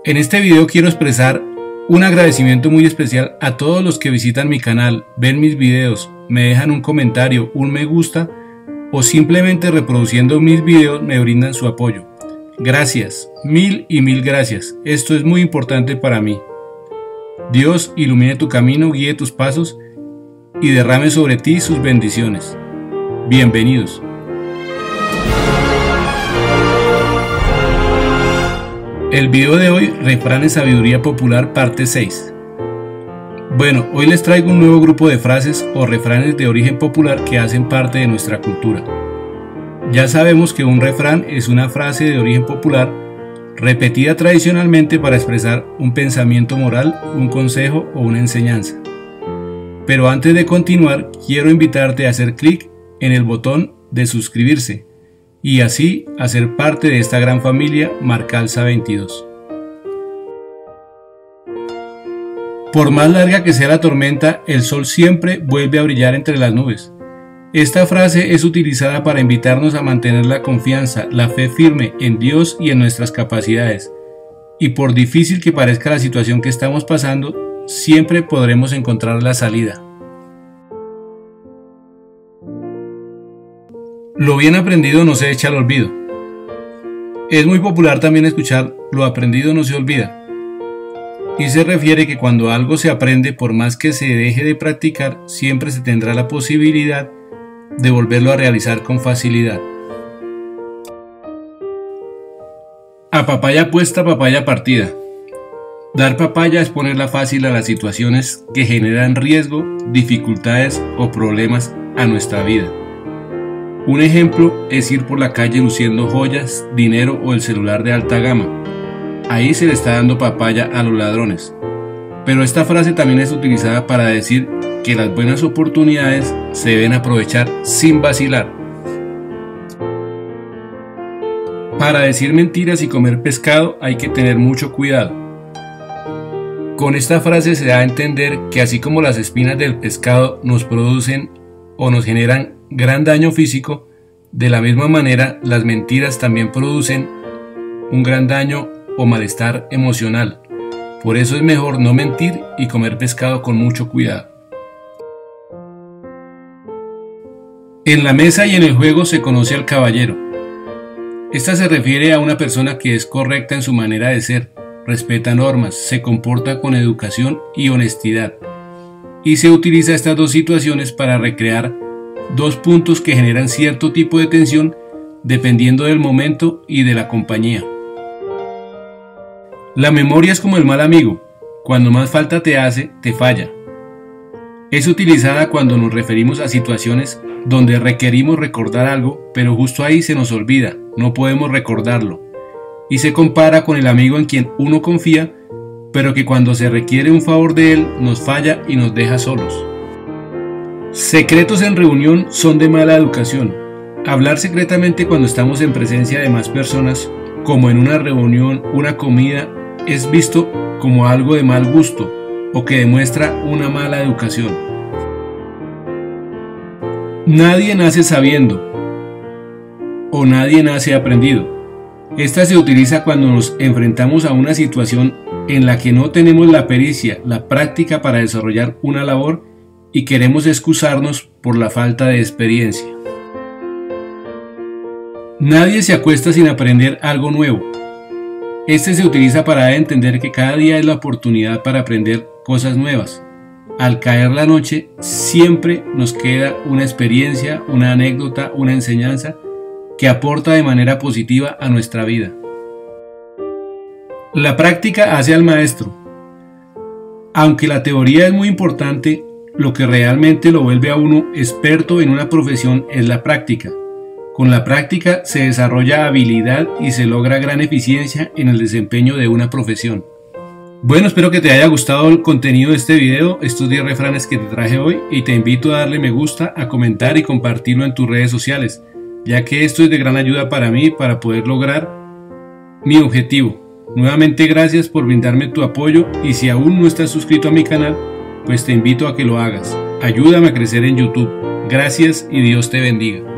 En este video quiero expresar un agradecimiento muy especial a todos los que visitan mi canal, ven mis videos, me dejan un comentario, un me gusta o simplemente reproduciendo mis videos me brindan su apoyo. Gracias, mil y mil gracias. Esto es muy importante para mí. Dios ilumine tu camino, guíe tus pasos y derrame sobre ti sus bendiciones. Bienvenidos. El video de hoy, refranes sabiduría popular parte 6. Bueno, hoy les traigo un nuevo grupo de frases o refranes de origen popular que hacen parte de nuestra cultura. Ya sabemos que un refrán es una frase de origen popular repetida tradicionalmente para expresar un pensamiento moral, un consejo o una enseñanza. Pero antes de continuar, quiero invitarte a hacer clic en el botón de suscribirse y así hacer parte de esta gran familia Marcalza 22. Por más larga que sea la tormenta, el sol siempre vuelve a brillar entre las nubes. Esta frase es utilizada para invitarnos a mantener la confianza, la fe firme en Dios y en nuestras capacidades. Y por difícil que parezca la situación que estamos pasando, siempre podremos encontrar la salida. Lo bien aprendido no se echa al olvido. Es muy popular también escuchar lo aprendido no se olvida. Y se refiere que cuando algo se aprende, por más que se deje de practicar, siempre se tendrá la posibilidad de volverlo a realizar con facilidad. A papaya puesta, papaya partida. Dar papaya es ponerla fácil a las situaciones que generan riesgo, dificultades o problemas a nuestra vida. Un ejemplo es ir por la calle luciendo joyas, dinero o el celular de alta gama. Ahí se le está dando papaya a los ladrones. Pero esta frase también es utilizada para decir que las buenas oportunidades se deben aprovechar sin vacilar. Para decir mentiras y comer pescado hay que tener mucho cuidado. Con esta frase se da a entender que así como las espinas del pescado nos producen o nos generan gran daño físico, de la misma manera las mentiras también producen un gran daño o malestar emocional. Por eso es mejor no mentir y comer pescado con mucho cuidado. En la mesa y en el juego se conoce al caballero. Esta se refiere a una persona que es correcta en su manera de ser, respeta normas, se comporta con educación y honestidad. Y se utiliza estas dos situaciones para recrear dos puntos que generan cierto tipo de tensión dependiendo del momento y de la compañía. La memoria es como el mal amigo, cuando más falta te hace, te falla. Es utilizada cuando nos referimos a situaciones donde requerimos recordar algo, pero justo ahí se nos olvida, no podemos recordarlo. Y se compara con el amigo en quien uno confía, pero que cuando se requiere un favor de él, nos falla y nos deja solos. Secretos en reunión son de mala educación. Hablar secretamente cuando estamos en presencia de más personas, como en una reunión, una comida, es visto como algo de mal gusto o que demuestra una mala educación. Nadie nace sabiendo o nadie nace aprendido. Esta se utiliza cuando nos enfrentamos a una situación en la que no tenemos la pericia, la práctica para desarrollar una labor y queremos excusarnos por la falta de experiencia. Nadie se acuesta sin aprender algo nuevo. Este se utiliza para dar a entender que cada día es la oportunidad para aprender cosas nuevas. Al caer la noche, siempre nos queda una experiencia, una anécdota, una enseñanza que aporta de manera positiva a nuestra vida. La práctica hace al maestro. Aunque la teoría es muy importante, lo que realmente lo vuelve a uno experto en una profesión es la práctica. Con la práctica se desarrolla habilidad y se logra gran eficiencia en el desempeño de una profesión. Bueno, espero que te haya gustado el contenido de este video, estos 10 refranes que te traje hoy, y te invito a darle me gusta, a comentar y compartirlo en tus redes sociales, ya que esto es de gran ayuda para mí para poder lograr mi objetivo. Nuevamente gracias por brindarme tu apoyo y si aún no estás suscrito a mi canal, pues te invito a que lo hagas. Ayúdame a crecer en YouTube. Gracias y Dios te bendiga.